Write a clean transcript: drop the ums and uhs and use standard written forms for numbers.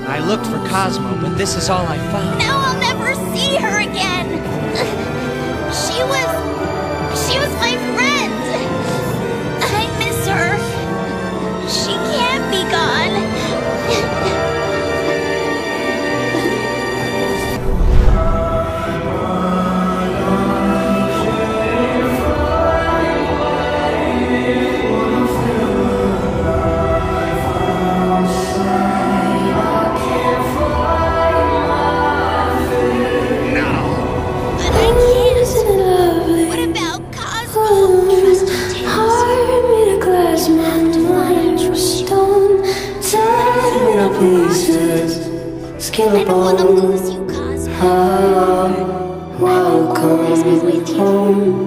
I looked for Cosmo, but this is all I found. Now I'll never see her again. She was my friend. I miss her. She can't be gone. I don't wanna lose you, Cosmo. Welcome home.